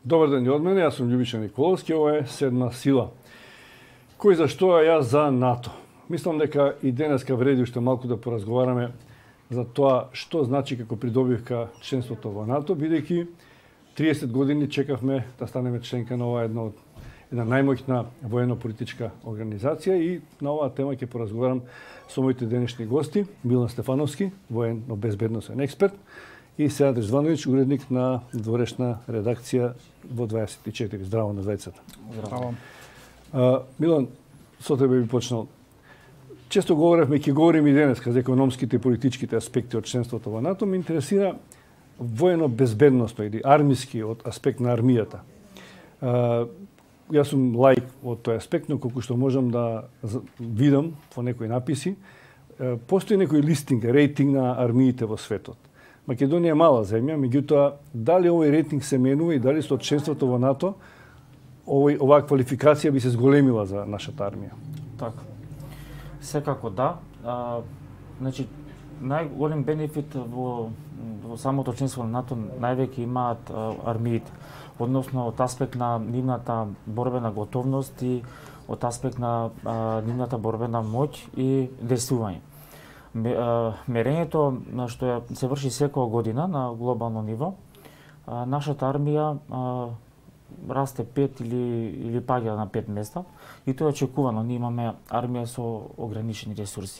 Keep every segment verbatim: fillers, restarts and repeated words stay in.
Добар ден и од мене, јас сум Љубица Николовски, ова е Седма сила. Кој за што е јас за НАТО? Мислам дека и денеска вреди уште малку да поразговараме за тоа што значи како придобивка членството во НАТО, бидејќи триесет години чекавме да станеме членка на ова една од една најмоќна воено-политичка организација и на оваа тема ќе поразговарам со моите денешни гости, Милан Стефановски, военно-безбедносен експерт, и Сејад Резвановиќ, уредник на дворешна редакција во дваесет и четири. Здраво на двајцата. Здраво. А, Милан, со тебе би почнал. Често говоревме, ќе говорим и денеска за економските и политичките аспекти од членството во НАТО, ме интересира воено-безбедносно или армиски од аспект на армијата. А, јас сум лаик од тој аспект, но колку што можам да видам во некои написи, постои некој листинг, рейтинг на армиите во светот. Македонија е мала земја, меѓутоа, дали овој рейтинг се менува и дали со членството во НАТО овој, оваа квалификација би се зголемила за нашата армија? Така. Секако да. А, значи, најголем бенефит во, во самото членство на НАТО највеќе имаат а, армиите, односно од аспект на нивната борбена готовност и од аспект на а, нивната борбена моќ и действување. Мерењето што се врши секоја година на глобално ниво, нашата армија расте пет или или паѓа на пет места и тоа е очекувано. Ние имаме армија со ограничени ресурси.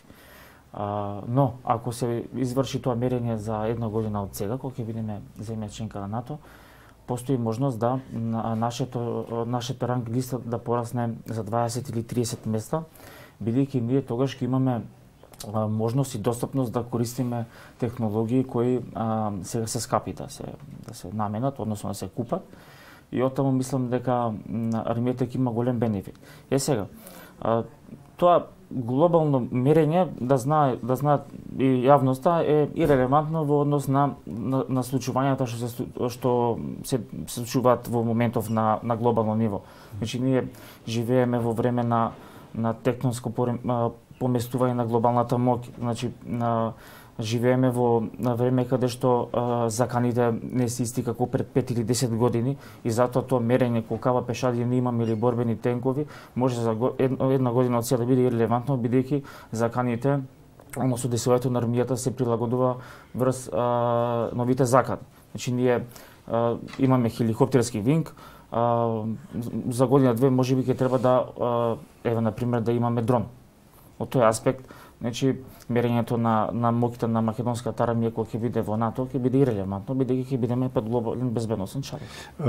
Но ако се изврши тоа мерење за една година од сега, кога ќе бидеме земја членка на НАТО, постои можност да нашето нашата ранг листа да порасне за дваесет или триесет места, бидејќи ние тогаш ќе имаме можност и достапност да користиме технологии кои а, сега се скапи да се да се наменат, односно да се купат. И оттаму мислам дека армијата ќе има голем бенефит. Е сега, а, тоа глобално мерење да знае да знаат и јавноста е ирелевантно во однос на на, на случувањата што се што се случуваат во моментов на на глобално ниво. Значи ние живееме во време на на тектонско поместување на глобалната моќ. Значи, на, живееме во на време каде што а, заканите не се исти како пред пет или десет години и затоа тоа мерење колкава пешади не имаме или борбени тенкови може за една, една година од сега да биде ирелевантно, бидејќи заканите, односно действувањето на армијата се прилагодува врз а, новите закани. Значи, ние а, имаме хеликоптерски винг, а, за година-две можеби ќе треба да, а, еве, например, да имаме дрон. Од тој аспект, значи, мерењето на, на моќта на македонската армија кога ќе биде во НАТО, ќе биде ирелевантно, бидејќи ќе бидеме под глобален безбедносен чарик.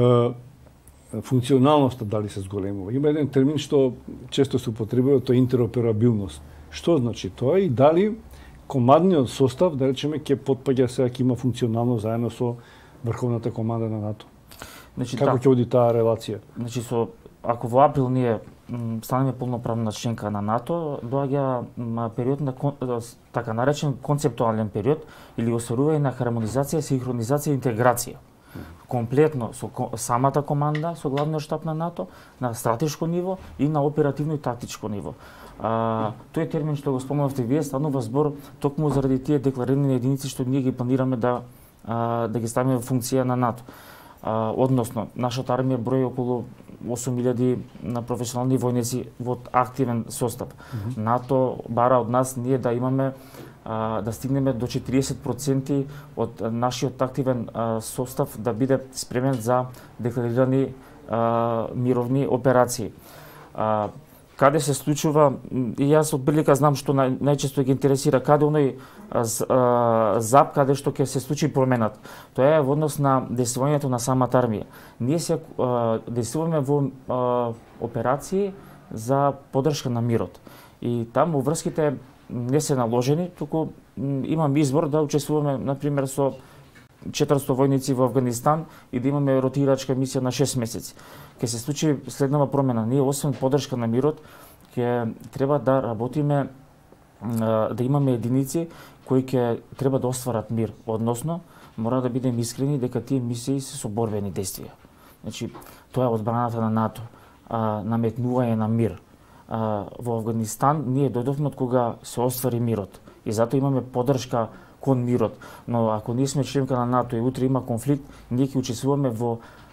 Функционалноста дали се зголемува? Има еден термин што често се употребува, тоа е интероперабилност. Што значи тоа и дали командниот состав, да речеме, ќе потпаѓа сега ќе има функционално заедно со врховната команда на НАТО? Значи, како ќе оди таа релација? Значи, со ако во април ние станеме полноправна членка на НАТО, доаѓа период на така наречен концептуален период или остварување на хармонизација, синхронизација и интеграција. Комплетно со самата команда, со главниот штаб на НАТО, на стратешко ниво и на оперативно и тактичко ниво. А, тој термин што го спомнавте вие станува збор токму заради тие декларирани единици што ние ги планираме да а, да ги ставиме во функција на НАТО. А, односно, нашата армија брои околу осум илјади на професионални војници во активен состав. Mm-hmm. НАТО бара од нас ние да имаме а, да стигнеме до четириесет проценти од нашиот активен а, состав да биде спремен за декларирани а, мировни операции. А, каде се случува, и јас од прилика знам што нај, најчесто ги интересира, каде оној зап каде што ќе се случи променат. Тоа е во однос на действувањето на самата армија. Ние се а, действуваме во а, операции за поддршка на мирот. И таму врските не се наложени, туку имаме избор да учествуваме, например, со четиристотини војници во Афганистан и да имаме ротирачка мисија на шест месеци. Ќе се случи следнава промена. Ние, освен поддршка на мирот, ќе треба да работиме, да имаме единици кои ќе треба да остварат мир. Односно, мора да бидеме искрени дека тие мисии се со борбени действија. Значи, тоа е одбраната на НАТО, а, наметнување на мир. А, во Афганистан ние дојдовме од кога се оствари мирот и затоа имаме поддршка кон мирот. Но ако ние сме членка на НАТО и утре има конфликт, ние ќе учествуваме во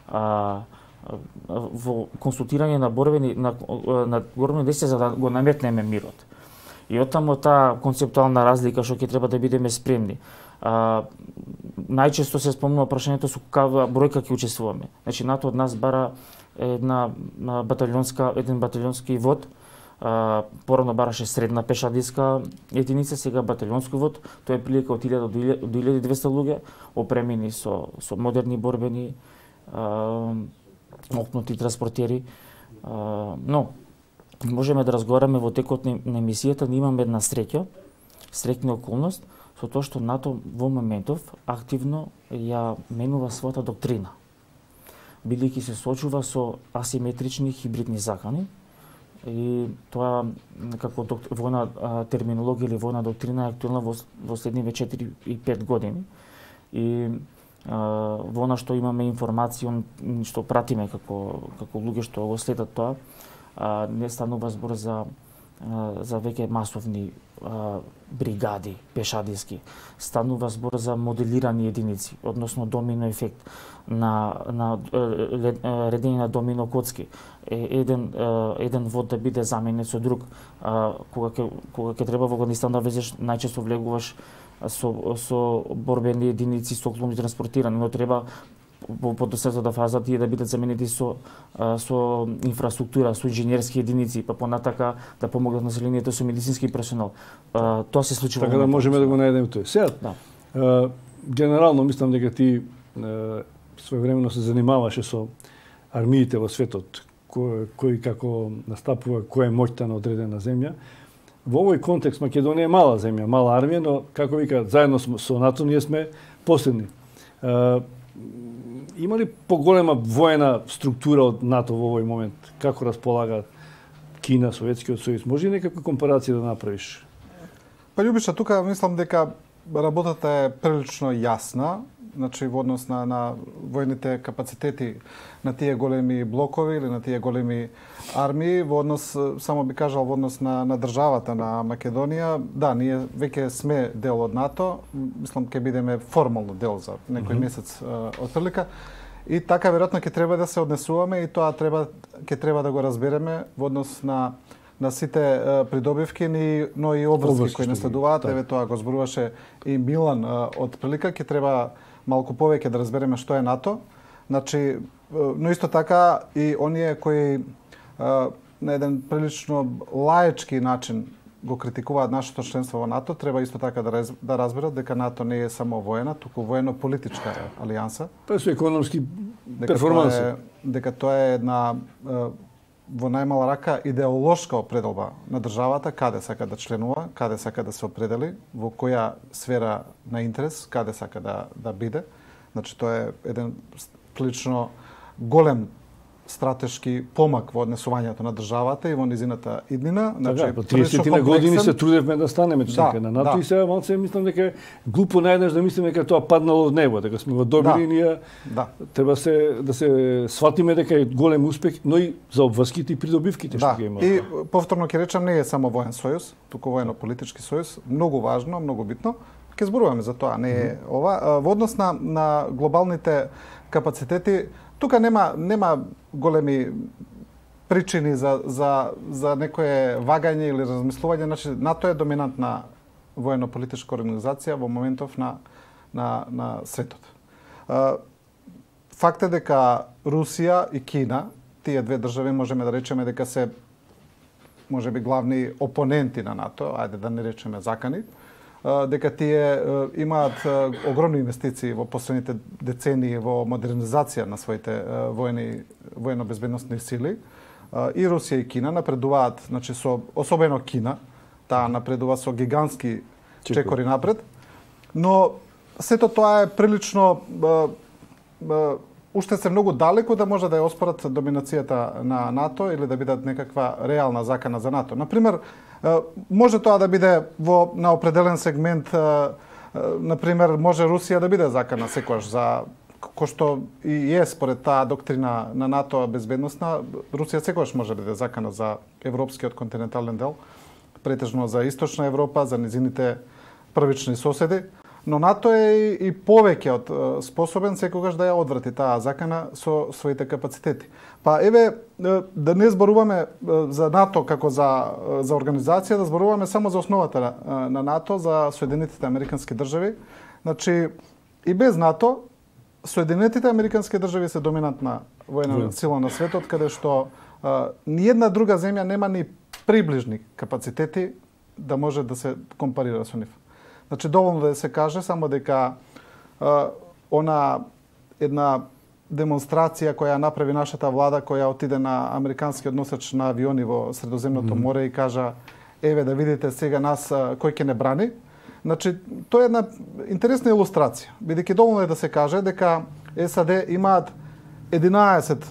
а, во консултирање на борбени на, на борбени действија за да го наметнеме мирот. И оттаму таа концептуална разлика што ќе треба да бидеме спремни. А, најчесто се спомнува прашањето со каква бројка ќе учествуваме. Значи НАТО од нас бара една батальонска еден батальонски вод. А, порано бараше средна пешадиска единица, сега батальонски вод. Тоа е прилика од илјада до илјада и двесте луѓе, опремени со со модерни борбени а, окнути транспортери. А, но можеме да разговараме во текот на емисијата, ние имаме една среќа, среќна околност со тоа што НАТО во моментов активно ја менува својата доктрина, бидејќи се соочува со асиметрични хибридни закани. И тоа како док, војна а, терминологија или војна доктрина е актуелна во, во следниве четири и пет години. И а, во она што имаме информација, што пратиме како како луѓе што го следат тоа, а, не станува збор за а, за веќе масовни а, бригади пешадиски. Станува збор за моделирани единици, односно домино ефект на на редење на домино коцки. Еден еден вод да биде заменет со друг, кога ќе кога ќе треба во Афганистан да влезеш, најчесто влегуваш со со борбени единици со клони транспортирани, но треба по подосетата фаза тие да бидат заменети со со инфраструктура, со инженерски единици, па понатака да помогнат населението со медицински персонал. Тоа се случува. Така да можеме да го најдеме тој. Сега, да. Генерално мислам дека ти своевремено се занимаваше со армиите во светот, кој, кој како настапува, која е моќта на одредена земја. Во овој контекст Македонија е мала земја, мала армија, но како вика, заедно со НАТО ние сме последни. Има ли поголема воена структура од НАТО во овој момент? Како располага Кина, Советскиот сојуз? Може ли некаква компарација да направиш? Па Љубиша, тука мислам дека работата е прилично јасна, значи во однос на, на војните капацитети на тие големи блокови или на тие големи армии, во однос, само би кажал, во однос на, на државата на Македонија, да, ние веќе сме дел од НАТО, мислам ќе бидеме формално дел за некој mm-hmm. месец од прилика. И така веројатно ќе треба да се однесуваме и тоа треба ќе треба да го разбереме во однос на на сите uh, придобивки, ни, но и обврски кои не следуваат. Еве тоа го зборуваше и Милан uh, од прилика, ќе треба малку повеќе да разбереме што е НАТО. Значи, но исто така и оние кои uh, на еден прилично лаечки начин го критикуваат нашето членство во НАТО, треба исто така да, раз, да разберат дека НАТО не е само воена, туку воено-политичка алијанса. Па со економски перформанси. Дека, дека тоа е една во најмала рака идеолошка определба на државата, каде сака да членува, каде сака да се определи, во која сфера на интерес, каде сака да, да биде. Значи, тоа е еден прилично голем стратешки помак во однесувањето на државата и во низината иднина. Значи, така, по триесет години се трудевме да станеме членка да, на НАТО да. И сега малце мислам дека глупо најдеш да мислиме дека тоа паднало од небо, дека сме го добили да. Ние. Да. Треба се да се сватиме дека е голем успех, но и за обврските и придобивките да. Што ги има. И повторно ќе речам, не е само воен сојуз, туку воено-политички сојуз, многу важно, многу битно. Ќе зборуваме за тоа, не е mm-hmm. ова. Во однос на, на глобалните капацитети, тука нема нема големи причини за за за некое вагање или размислување. Значи, НАТО е доминантна воено-политичка организација во моментов на на на светот. Факт е дека Русија и Кина, тие две држави можеме да речеме дека се можеби главни опоненти на НАТО, ајде да не речеме закани, дека тие имаат огромни инвестиции во последните децении во модернизација на своите војни воено-безбедносни сили. И Русија и Кина напредуваат, значи со особено Кина, таа напредува со гигантски чекори напред. Но сето тоа е прилично уште се многу далеко да може да ја оспорат доминацијата на НАТО или да бидат некаква реална закана за НАТО. Например, може тоа да биде во на определен сегмент, например, може Русија да биде закана секогаш за кој што и е според таа доктрина на НАТО безбедносна, Русија секогаш може да биде закана за европскиот континентален дел, претежно за источна Европа, за низините првични соседи. Но НАТО е и, и повеќе од способен секогаш да ја одврати таа закана со своите капацитети. Па еве да не зборуваме за НАТО како за за организација, да зборуваме само за основата на НАТО, за Соединетите Американски држави. Значи и без НАТО Соединетите Американски држави се доминантна војна сила на светот, каде што а, ни една друга земја нема ни приближни капацитети да може да се компарира со нив. Значи доволно да се каже само дека а, она една демонстрација која направи нашата влада, која отиде на американскиот носач на авиони во Средоземното море и кажа еве да видите сега нас а, кој ќе не брани. Значи, тоа е една интересна илустрација, бидејќи доволно е да се каже дека САД имаат единаесет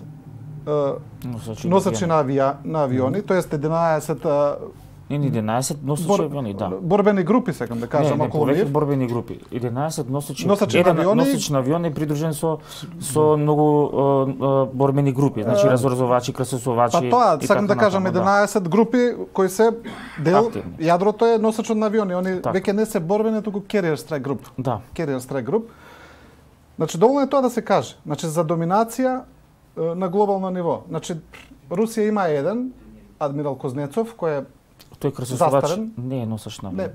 носачи, носачи на, авија, на авиони, mm. тоест единаесет Не, не единаесет носачи авиони, да. Борбени групи, сакам да кажам, не, не, околу нив. борбени групи. единаесет носачи, носачи еден на авиони. Носач на авиони придружен со со многу uh, uh, борбени групи, значи разорзувачи, красосувачи. Па тоа, сакам да кажам, единаесет групи кои се дел активни. Јадрото е носачот на авиони, они так. Веќе не се борбени, туку carrier strike group. Да. Carrier strike group. Значи доволно е тоа да се каже. Значи за доминација на глобално ниво. Значи Русија има еден адмирал Кузнецов кој е тој красосувач не е носач на авиони.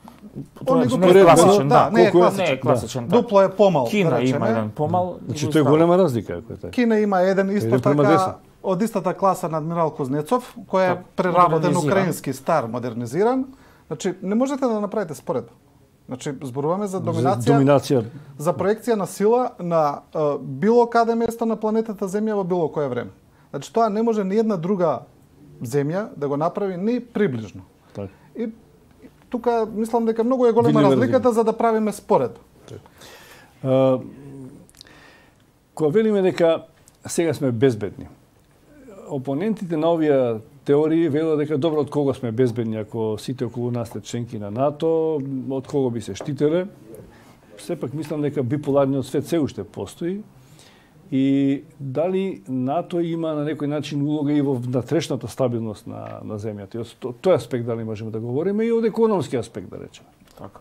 Он не, не е класичен, да, не е класичен. Не е класичен, да. Дупло е помал. Кина да има еден помал. Значи тоа е голема разлика, кој е. Кина има еден исто така од истата класа на адмирал Кузнецов, кој е преработен украински, стар, модернизиран. Значи не можете да направите споредба. Значи зборуваме за доминација, за доминација, за проекција на сила на uh, било каде место на планетата Земја во било кое време. Значи тоа не може ни една друга земја да го направи ни приближно. Так. И тука мислам дека многу е голема Видим разликата за да правиме споредба. Uh, кога велиме дека сега сме безбедни, опонентите на овие теории велат дека добро од кого сме безбедни ако сите околу нас сте членки на НАТО, од кого би се штителе. Сепак мислам дека биполарниот свет се уште постои и дали НАТО има на некој начин улога и во внатрешната стабилност на на земјата. И од тој аспект дали можеме да говориме и од економски аспект да речеме. Така.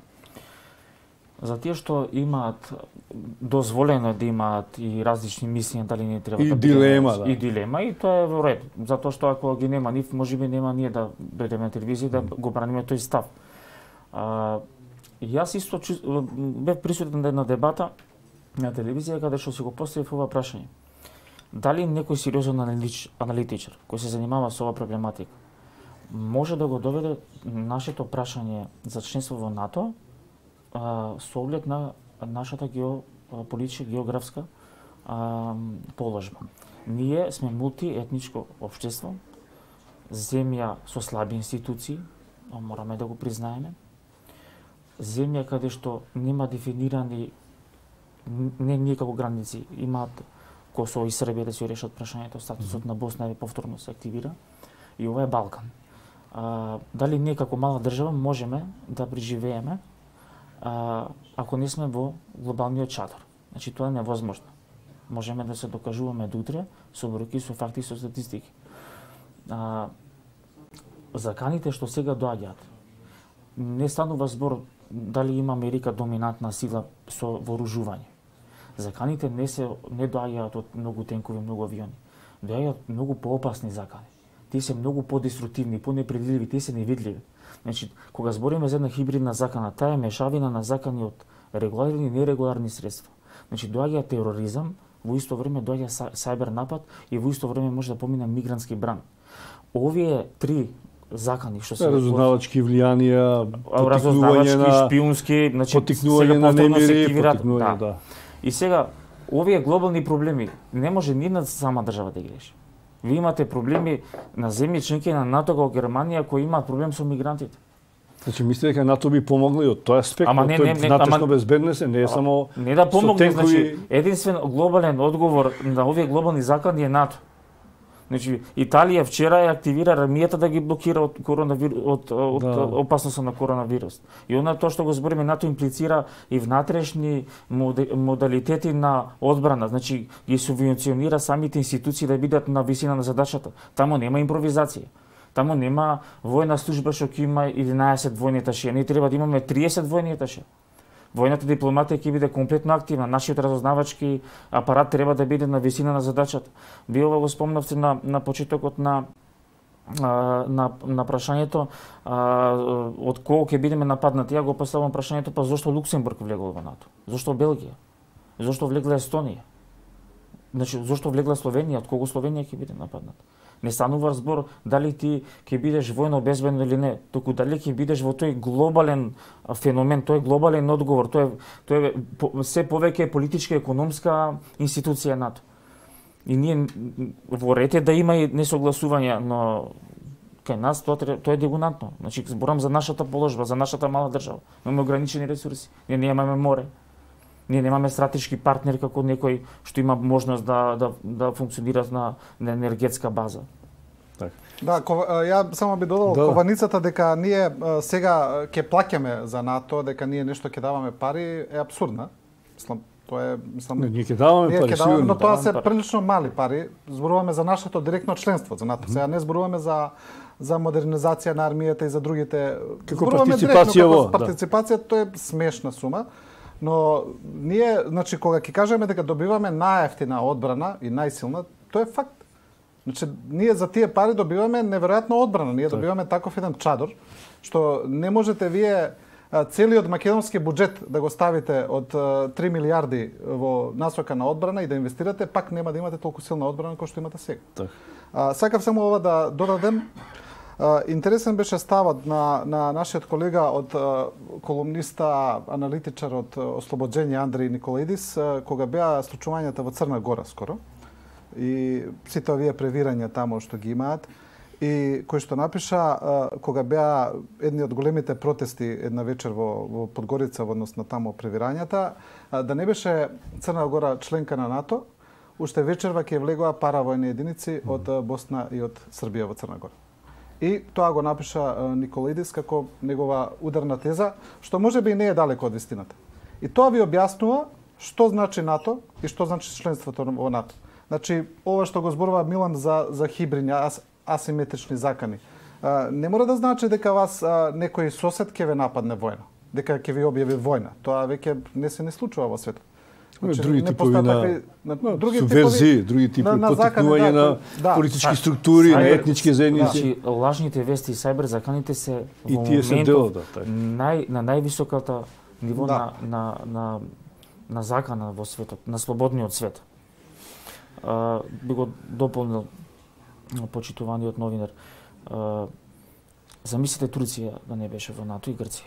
За тие што имаат дозволено да имаат и различни мислења дали не треба и да дилема, да. И дилема и тоа е во ред, затоа што ако ги нема нив, можеби нема ние да гледаме телевизија да го браниме тој став. А, јас исто бев присутен на една дебата на телевизија каде што си го поставив ова прашање. Дали некој сериозен аналитичар кој се занимава со оваа проблематика може да го доведе нашето прашање за членство во НАТО со оглед на нашата геополитичка, географска а, положба. Ние сме мултиетничко општество, земја со слаби институции, мораме да го признаеме, земја каде што нема дефинирани, не ние како граници, имаат Косово и Србија да се решат прашањето, статусот на Босна е повторно се активира, и ова е Балкан. А, дали ние како мала држава можеме да преживееме А, ако не сме во глобалниот чадар. Значи тоа е невозможно. Можеме да се докажуваме до утре со бројки, со факти, со статистики. А, заканите што сега доаѓаат, не станува збор дали има Америка доминантна сила со вооружување. Заканите не се не доаѓаат од многу тенкови, многу авиони. Доаѓаат многу поопасни закани. Тие се многу подеструктивни, понепредвидливи, тие се невидливи. Значи, кога збориме за една хибридна закана, таа е мешавина на закани од регуларни и нерегуларни средства. Значи, доаѓа тероризам, во исто време доаѓа сајбер напад и во исто време може да помине мигрантски бран. Овие три закани што се разузнавачки влијанија, разузнавачки, шпиунски, значи потикнување на немири, потикнување, да. И сега овие глобални проблеми не може ни една сама држава да ги реши. Ви имате проблеми на земји членки на НАТО како Германија кои имаат проблем со мигрантите. Значи мислите дека НАТО би помогнало и од тој аспект, ама не, тој не, не, внатрешно ама, безбедност не е само не да помогне, тенкови... значи единствен глобален одговор на овие глобални закани е НАТО. Значи Италија вчера ја активира армијата да ги блокира од коронавирус, од, од да. опасноста на коронавирус. И она тоа што го збориме, НАТО имплицира и внатрешни модалитети на одбрана, значи ги субвенционира самите институции да бидат на висина на задачата. Таму нема импровизација. Таму нема војна служба што ќе има единаесет војни аташеи, ние треба да имаме триесет војни аташеи. Војната дипломатија ќе биде комплетно активна, нашиот разузнавачки апарат треба да биде на висина на задачата. Вие ова го спомнавте на на почетокот на на на прашањето од кого ќе бидеме нападнати. Ја го поставам прашањето, па зошто Луксембург влегол во НАТО? Зошто Белгија? Зошто влегла Естонија? Значи, зошто влегла Словенија? Од кого Словенија ќе биде нападната? Не станува збор дали ти ќе бидеш војно безбедно или не, туку дали ќе бидеш во тој глобален феномен, тој глобален одговор, тој тој е се повеќе политичка економска институција НАТО. И ние во ред е да има и несогласувања, но кај нас тоа тоа е дегунантно. Значи зборам за нашата положба, за нашата мала држава. Имаме ограничени ресурси. Ние немаме море. Ние немаме стратешки партнер како некој што има можност да да да функционира на, на енергетска база. Так. Да, ја само би додал да. Кованицата дека ние сега ќе плаќаме за НАТО, дека ние нешто ќе даваме пари е апсурдна. Мислам, тоа е, мислам, не, ние ќе даваме ние пари, ќе даваме, но тоа даваме се пари. прилично мали пари. Зборуваме за нашето директно членство за НАТО. Сега не зборуваме за за модернизација на армијата и за другите. Како зборуваме партиципација во, да. Партиципација, тоа е смешна сума. Но ние, значи, кога ќе кажеме дека добиваме најефтина одбрана и најсилна, тоа е факт. Значи, ние за тие пари добиваме неверојатна одбрана. Ние так. добиваме таков еден чадор, што не можете вие целиот македонски буџет да го ставите од три милиарди во насока на одбрана и да инвестирате, пак нема да имате толку силна одбрана кој што имате сега. Так. А, сакав само ова да додадем. Uh, интересен беше ставот на, на нашиот колега од uh, колумниста, аналитичар од uh, Ослобоđenje Андреј Николаидис, uh, кога беа случувањата во Црна Гора скоро и сите овие превирања таму што ги имаат и кој што напиша uh, кога беа едни од големите протести една вечер во, во Подгорица во однос на таму превирањата, uh, да не беше Црна Гора членка на НАТО, уште вечерва ќе влегоа паравојни единици од uh, Босна и од Србија во Црна Гора. И тоа го напиша Николаидис како негова ударна теза, што можеби и не е далеко од вистината. И тоа ви објаснува што значи НАТО и што значи членството во НАТО. Значи, ова што го зборува Милан за за хибридни ас, асиметрични закани, а, не мора да значи дека вас а, некој сосед ќе ве нападне војно, дека ќе ви објави војна. Тоа веќе не се не случува во светот. Значи, други типови на, такви, на, на други субверзии, други типови на, на потикнување на, да, на политички да, структури, сайбер, на етнички заедници. Значи, лажните вести и сајбер заканите се и тие се дел, да, така. нај, на највисоката ниво да. на, на, на, на закана во светот, на слободниот свет. А, би го дополнил почитуваниот новинар. А, замислите Турција да не беше во НАТО и Грција.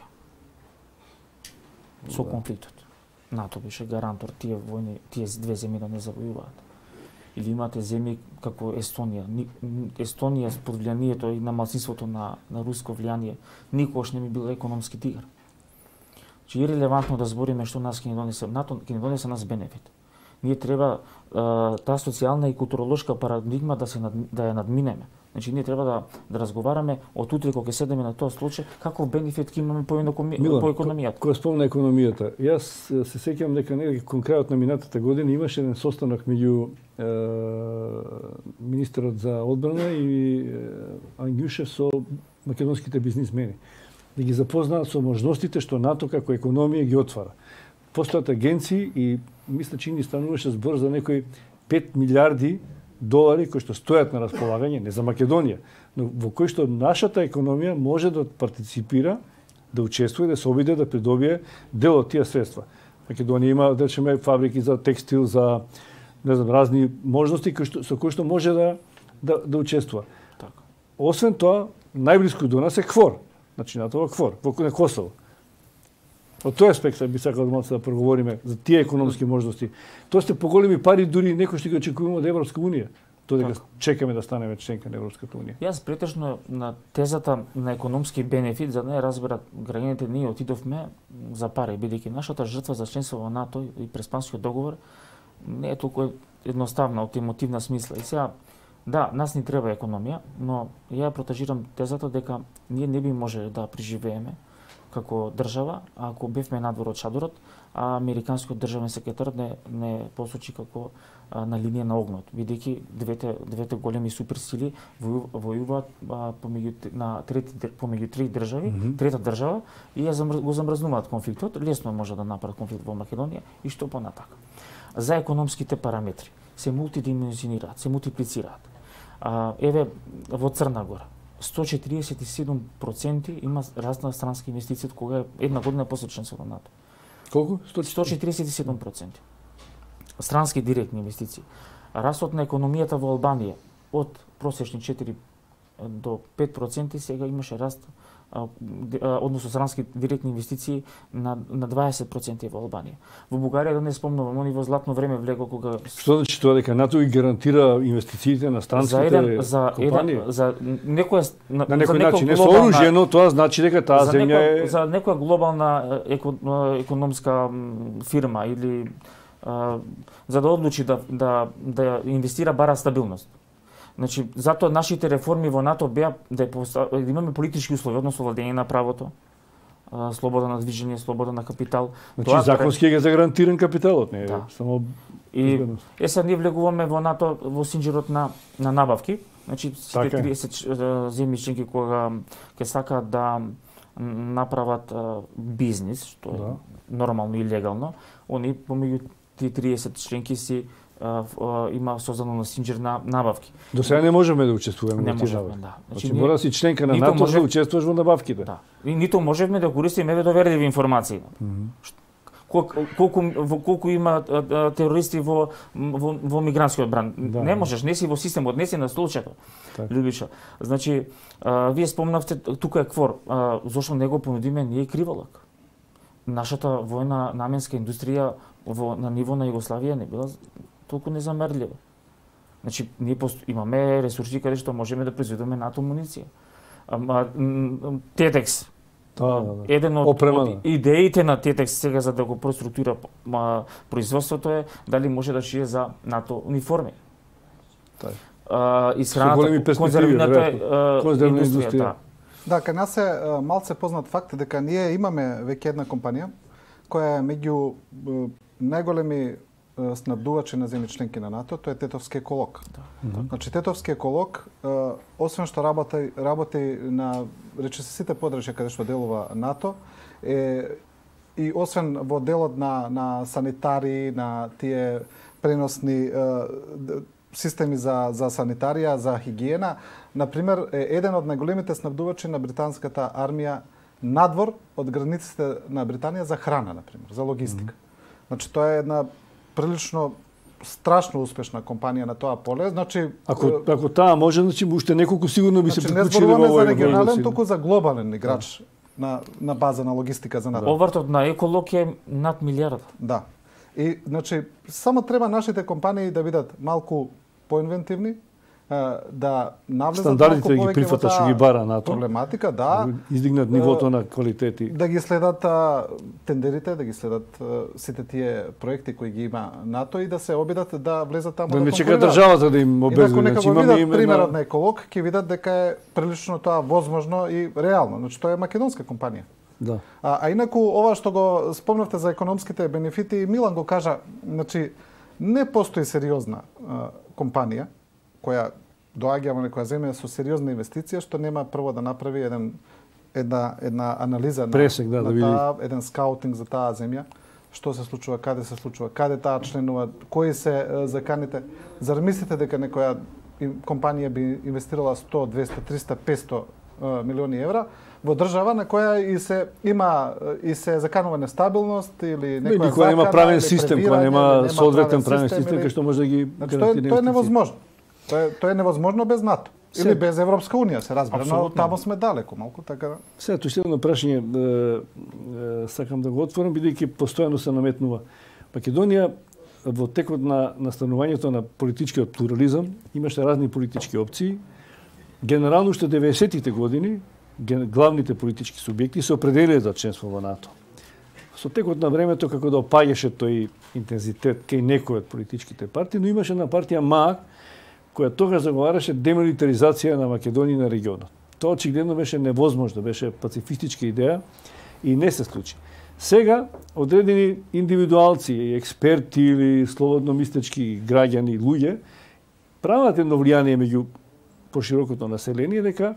Со да. конфликтот. НАТО беше гарантор тие војни, тие две земји да не завојуваат. Или имате земји како Естонија. Естонија под влијанието и на малцинството на, на руско влијание никогаш не би била економски тигар. Че е релевантно да збориме што нас ќе ни донесе НАТО, ќе ни донесе нас бенефит. Ние треба а, таа социјална и културолошка парадигма да се над, да ја надминеме. Значи ние треба да да разговараме од утре кога ќе седеме на тоа случај каков бенефит ќе имаме по, по економијата. Кога спомна економијата, јас се сеќавам дека некаде кон крајот на минатата година имаше еден состанок меѓу министерот за одбрана и Ангјушев со македонските бизнисмени. Да ги запознаат со можностите што НАТО како економија ги отвара. Постојат агенции и мисля че ни стануваше збор за некои пет милиарди долари кои што стојат на располагање, не за Македонија, но во кои што нашата економија може да партиципира, да учествува и да се обиде да придобие дел од тие средства. Македонија има, да речеме, фабрики за текстил, за не знам, разни можности кои што, со кои што може да да, да учествува. Така. Освен тоа, најблиску до нас е КФОР, значи НАТО во КФОР, во Косово. Од тој аспект би сакал да да проговориме за тие економски можности. Тоа сте поголеми пари дури некој што ги очекуваме од Европска унија. Тоа дека чекаме да станеме членка на Европската унија. Јас претежно на тезата на економски бенефит, за да не разберат граѓаните, ние отидовме за пари, бидејќи нашата жртва за членство во НАТО и Преспанскиот договор не е толку едноставна од емотивна смисла. И сега, да, нас ни треба економија, но ја протежирам тезата дека ние не би можеле да преживееме како држава, ако бевме надвор од шадорот, а американскиот државен секретар не, не посочи како на линија на огнот, бидејќи двете двете големи суперсили војуваат помеѓу на трети помеѓу три држави, mm -hmm. трета држава и ја замр, го замрзнуваат конфликтот, лесно може да направат конфликт во Македонија и што понатака. За економските параметри се мултидимензионираат, се мултиплицираат. А, еве во Црна Гора сто четиридесет и седум проценти има раст на странски инвестиции од кога една година после членство на НАТО. Колку? сто четиридесет и седум проценти. Странски директни инвестиции. Растот на економијата во Албанија од просечни четири до пет проценти сега имаше раст, односно странски директни инвестиции на на дваесет проценти во Албанија. Во Бугарија да не спомнувам, они во златно време влего кога Што значи тоа дека НАТО ги гарантира инвестициите на странските за еден, за компании? Еден, за некоја на, на некој начин не сооружено, тоа значи дека таа за земја некоја, е за некоја глобална еко, економска фирма или а, за да одлучи да да да инвестира бара стабилност. Значи, затоа нашите реформи во НАТО беа да, да имаме политички услови, односно владење на правото, а, слобода на движење, слобода на капитал. Значи, тоа законски е загарантиран капиталот, не е да. само и е сега ние влегуваме во НАТО во синџирот на на набавки. Значи, сите триесет земји членки кога ќе сакаат да направат а, бизнис, што е да. нормално и легално, они помеѓу тие триесет членки си Uh, uh, има создано на синџир на набавки. До сега не можеме да учествуваме не во можеме, набавки. да. Значи, значи мора да си членка на НАТО може... да учествуваш во набавките. Да. И нито можеме да користиме доверливи информации. Mm -hmm. Колку, колку, колку има а, а, терористи во, во, во мигрантскиот бран. Да. Не можеш, не си во системот, не си на столчето. Любиша. Значи, а, вие спомнавте, тука е КФОР. А, зошто не го понудиме, ние и криволак. Нашата војна наменска индустрија во, на ниво на Југославија не била толку незамерливо. Значи, ние пост... имаме ресурси каде што можеме да произведеме НАТО муниција. Тетекс. Да, да, да. Еден од, Опрема, од да. идеите на Тетекс сега за да го проструктура производството е дали може да шие за НАТО униформи. Да. А, исхраната, конзервната индустрија. Да. Да, кај нас е малце познат факт дека ние имаме веќе една компанија која е меѓу најголеми снабдувачи на земји членки на НАТО, тоа е Тетовски еколог. Да. Mm-hmm. Значи Тетовски еколог, освен што работи работи на рече се сите подрачја каде што делува НАТО, е и освен во делот на на санитари, на тие преносни е, системи за за санитарија, за хигиена, на пример е еден од најголемите снабдувачи на британската армија надвор од границите на Британија за храна, на пример, за логистика. Mm-hmm. Значи тоа е една прилично страшно успешна компанија на тоа поле. Значи ако ако таа може, значи уште неколку сигурно би значи, се приклучили во овој за регионален, туку за глобален играч да. на на база на логистика за НАТО. Обртот на еколог е над милиарда. Да. И значи само треба нашите компании да бидат малку поинвентивни, да навлезат стандардите ги прифатат што ги бара НАТО. Проблематика, да. Издигнат нивото на квалитети. Да ги следат а, тендерите, да ги следат а, сите тие проекти кои ги има НАТО и да се обидат да влезат таму да, да не чека државата да им обезбеди. И ако имаме видат примерот на еколог, ќе видат дека е прилично тоа возможно и реално. Значи тоа е македонска компанија. Да. А, а инаку ова што го спомнавте за економските бенефити, Милан го кажа, значи не постои сериозна а, компанија која доаѓа во некоја земја со сериозна инвестиција што нема прво да направи еден една една анализа Пресек, да, на, да на таа, еден скаутинг за таа земја, што се случува, каде се случува, каде таа членува, кои се е, заканите. Зар мислите дека некоја компанија би инвестирала сто, двесте, триста, петсто милиони евра во држава на која и се има и се заканува нестабилност или некоја која нема правен систем, која нема соодветен правен систем кој што може да ги значи, тоа, тоа е невозможно. Тоа е, тоа е невозможно без НАТО. Или без Европска унија, се разбира, но таму сме далеко малку, така. Сега тоа едно прашање сакам да го отворам бидејќи постојано се наметнува. Македонија во текот на настанувањето на политичкиот плурализам имаше разни политички опции. Генерално уште деветдесетите години главните политички субјекти се определија за членство во НАТО. Со текот на времето како да опаѓаше тој интензитет кај некои од политичките партии, но имаше една партија МААК која тогаш заговараше демилитаризација на Македонија и на регионот. Тоа очигледно беше невозможно, беше пацифистичка идеја и не се случи. Сега, одредени индивидуалци, експерти или слободно мислечки граѓани, луѓе, прават едно влијание меѓу поширокото население дека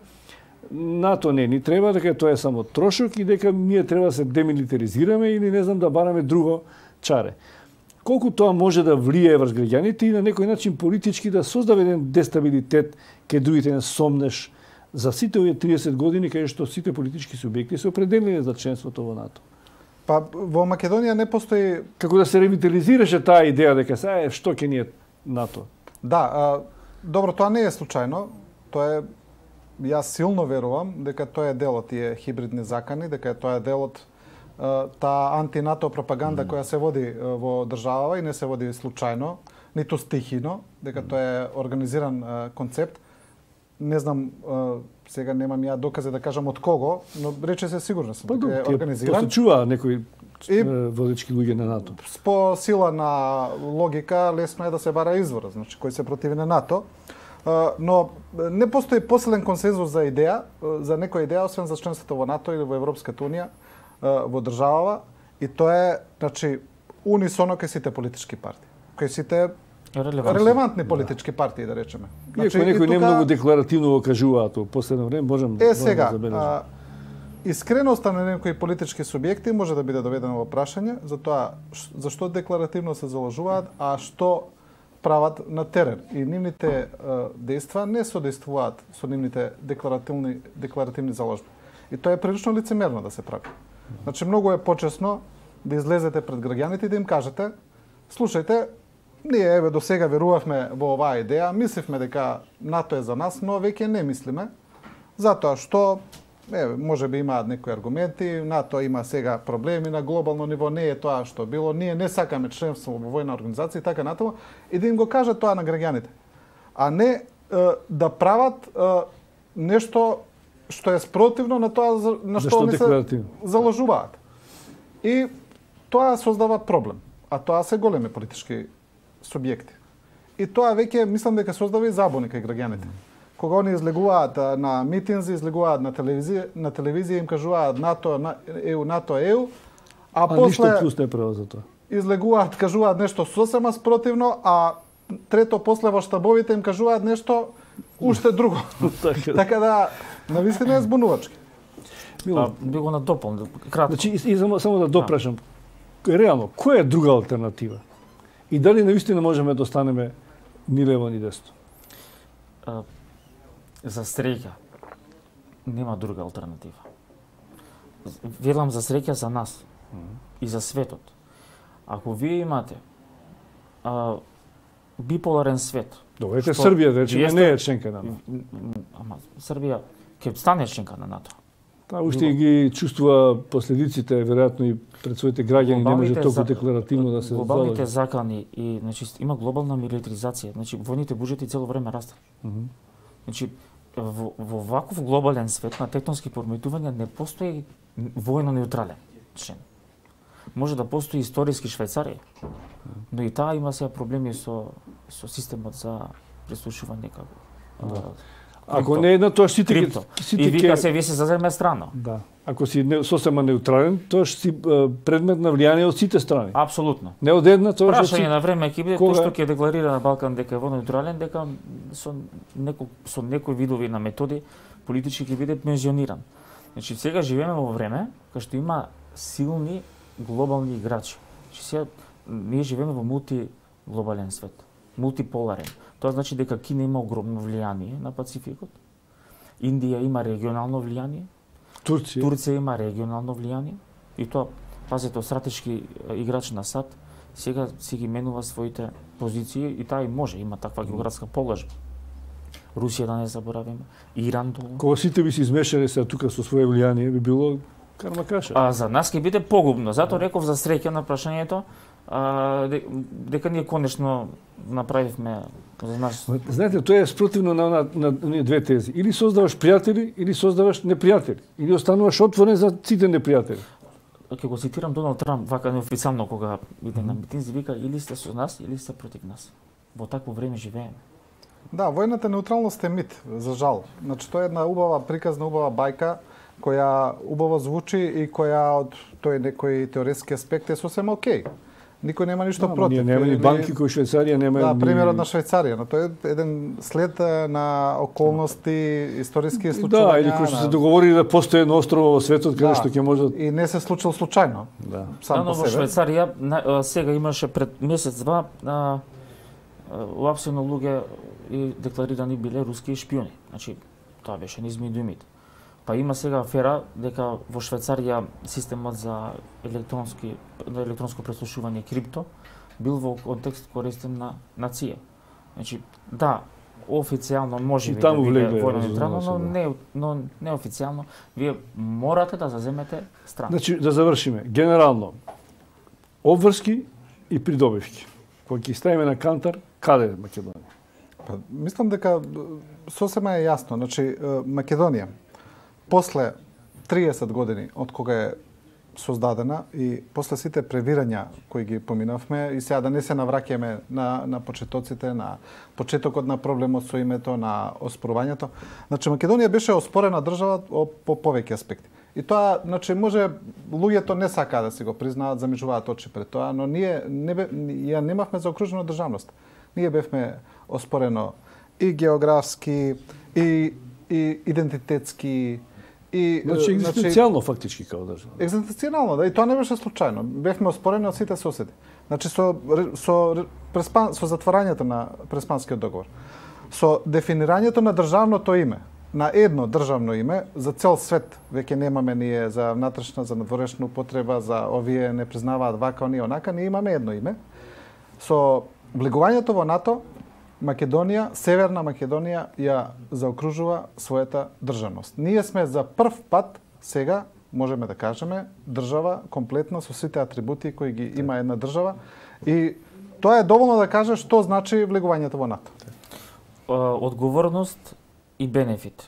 НАТО не ни треба, дека тоа е само трошок и дека ние треба да се демилитаризираме или не знам да бараме друго чаре. Колку тоа може да влијае врз граѓаните и на некој начин политички да создава еден дестабилитет кај другите на сомнеш за сите овие триесет години кај што сите политички субјекти се определени за членството во НАТО. Па во Македонија не постои како да се ревитализираше таа идеја дека се е што ќе ни е НАТО. Да, а, добро, тоа не е случајно. Тоа е, јас силно верувам дека тоа е дел од тие хибридни закани, дека тоа е дел од таа анти-НАТО пропаганда mm. која се води во државава и не се води случајно, ниту стихино, дека тоа е организиран а, концепт. Не знам, а, сега немам ја докази да кажам од кого, но рече се сигурно сум дека е организиран. Посочува некои водечки луѓе на НАТО. По сила на логика лесно е да се бара извор, значи кој се противи на НАТО. А, но не постои посилен консензус за идеја, за некоја идеја освен за членството во НАТО или во Европската унија во државава, и тоа е, значи, унисоно кај сите политички партии. Кај сите релевантни, релевантни политички партии, да речеме. Значи, иако некои тука... не многу декларативно го кажуваат во последно време, можам е, сега, да забележам. Искреноста на некои политички субјекти може да биде доведена во прашање за тоа зашто декларативно се заложуваат, а што прават на терен. И нивните дејства не содействуваат со нивните декларативни декларативни заложби. И тоа е прилично лицемерно да се прави. Значи, многу е почесно да излезете пред граѓаните и да им кажете: слушајте, ние еве до сега верувавме во оваа идеја, мисливме дека НАТО е за нас, но веќе не мислиме, затоа што еве можеби имаат некои аргументи, НАТО има сега проблеми на глобално ниво, не е тоа што било, ние не сакаме членство во војна организација и така натаму, и да им го кажат тоа на граѓаните. А не е, да прават е, нешто што е спротивно на тоа на што они се заложуваат. И тоа создава проблем. А тоа се големи политички субјекти. И тоа веќе мислам дека создава и забуни кај граѓаните. Кога они излегуваат на митинзи, излегуваат на телевизија, на телевизија им кажуваат НАТО, ЕУ, НАТО, ЕУ, а, а после ништо плюс не право за тоа. Излегуваат, кажуваат нешто сосема спротивно, а трето после во штабовите им кажуваат нешто уште друго. Така да, навистина е збунувачки. Мило, би го надополнил кратко. Значи, и, и само, само да допрашам. Реално, која е друга алтернатива? И дали навистина можеме да останеме ни лево ни десно? А, за среќа нема друга алтернатива. Велам за среќа за нас mm -hmm. и за светот. Ако вие имате а, биполарен свет. Добре, Србија, да речеме, не е членка на НАТО. Ама Србија ќе стане членка на НАТО. Та уште ги чувствува последиците, веројатно и пред своите граѓани, не може толку декларативно да се заложи. Глобалните закани и значи има глобална милитаризација, значи војните буџети цело време растат. Mm -hmm. Значи во, во ваков глобален свет на тектонски пореметувања не постои војно неутрален член. Може да постои историски Швајцарија, но и таа има сега проблеми со со системот за прислушување како. Да. Ако не е на тоа сите сите и вика се вие се заземе страна. Да. Ако си не, сосема неутрален, тоа ќе си предмет на влијание од сите страни. Апсолутно. Не од една, тоа ќе прашање на време ќе биде тоа што ќе декларира на Балкан дека е во неутрален, дека со некој со некои видови на методи политички ќе биде пензиониран. Значи сега живееме во време кога што има силни глобални играчи. Значи сега ние живееме во мултиглобален свет, мултиполарен. Тоа значи дека Кина има огромно влијание на Пацификот. Индија има регионално влијание. Турција. Турција има регионално влијание. И тоа, пазете, стратешки играч на САД сега си ги менува своите позиции и таа и може, има таква географска положба. Русија, да не заборавиме, Иран долу. Кога сите би се измешале сега тука со своје влијание, би било кармакаша. А за нас ќе биде погубно. Затоа реков за среќа на прашањето, а, дека ние конечно направивме за нас. Знаете, тоа е спротивно на, на, на, на две тези. Или создаваш пријатели, или создаваш непријатели. Или остануваш отворен за сите непријатели. Ќе го цитирам Доналд Трамп, вака неофицијално кога иде на митинзи, вика или сте со нас, или сте против нас. Во такво време живееме. Да, војната неутралност е мит, за жал. Значи тоа е една убава приказна, убава бајка. која убаво звучи и која од тој некои теоретски аспект е сосем окей. Никој нема ништо да, против. Нема ни банки кои Швајцарија нема. Да, ни... примерот на Швајцарија, но тој е еден след на околности, историски случаи. Да, или кои што се договорили да постои едно острово во светот каде да, што ќе може. И не се случило случајно. Да. Сам да, по во себе. Швајцарија сега имаше пред месец-два уапсено луѓе и декларирани биле руски шпиони. Значи, тоа беше низ медиумите. Па има сега афера дека во Швајцарија системот за електронски електронско преслушување крипто бил во контекст користен на на ЦИЕ. Значи, да, официјално може би да биде војно неутрално, но не но неофицијално вие морате да заземете страна. Значи, да завршиме. Генерално обврски и придобивки. Кога ќе ставиме на кантар, каде е Македонија? Па, мислам дека сосема е јасно. Значи, Македонија после триесет години од кога е создадена и после сите превирања кои ги поминавме и сега да не се навраќаме на на почетоците, на почетокот на проблемот со името, на оспорувањето. Значи Македонија беше оспорена држава по повеќе аспекти. И тоа, значи, може луѓето не сакаат да си го признаат, замижуваат очи пред тоа, но ние не бе, ја немавме заокружена државност. Ние бевме оспорено и географски, и и идентитетски, и значи екзистенцијално значи, фактички како држава. Екзистенцијално, да, и тоа не беше случајно. Бевме оспорени од сите соседи. Значи со со преспан, со затворањето на Преспанскиот договор, со дефинирањето на државното име, на едно државно име за цел свет, веќе немаме ние за внатрешна, за надворешна употреба, за овие не признаваат вака, оние онака, ние имаме едно име. Со влегувањето во НАТО, Македонија, Северна Македонија ја заокружува својата државност. Ние сме за прв пат сега, можеме да кажеме, држава комплетна со сите атрибути кои ги има една држава и тоа е доволно да каже што значи влегувањето во НАТО. Одговорност и бенефит.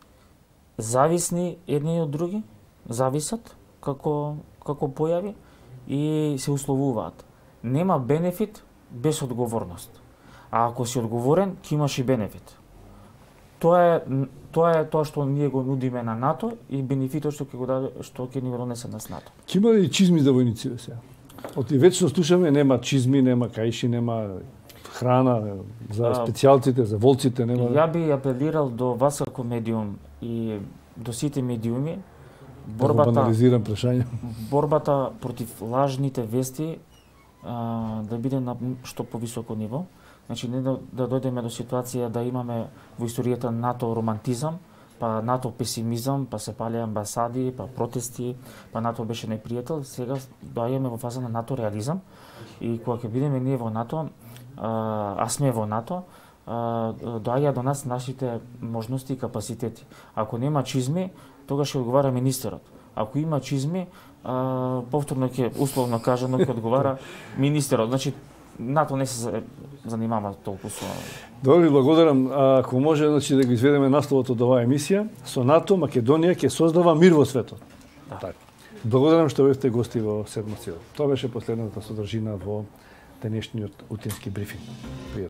Зависни едни од други, зависат како како појави и се условуваат. Нема бенефит без одговорност. А ако си одговорен, ќе имаш и бенефит. Тоа е тоа е тоа што ние го нудиме на НАТО и бенефитот што ќе го даде, што ќе ни го донесе нас НАТО. Ќе има ли чизми за војниците сега? Од и вечно слушаме нема чизми, нема каиши, нема храна за специјалците, за волците, нема. Ја би апелирал до вас како медиум и до сите медиуми борбата да банализирам прашање. Борбата против лажните вести а, да биде на што повисоко ниво. Значи не да, да дојдеме до ситуација да имаме во историјата НАТО романтизам, па НАТО песимизам, па се палеа амбасади, па протести, па НАТО беше непријател. Сега доаѓаме во фаза на НАТО реализам и кога ќе бидеме ние во НАТО, а, а сме во НАТО, доаѓа до нас нашите можности и капацитети. Ако нема чизми, тогаш ќе одговара министерот. Ако има чизми, а, повторно ќе условно кажано ќе одговара министерот. Значи НАТО не се занимава толку со. Добре, благодарам. Ако може, значи да го изведеме насловот од оваа емисија, со НАТО Македонија ќе создава мир во светот. Да. Така. Благодарам што бевте гости во Седмоци. Тоа беше последната содржина во денешниот утински брифинг.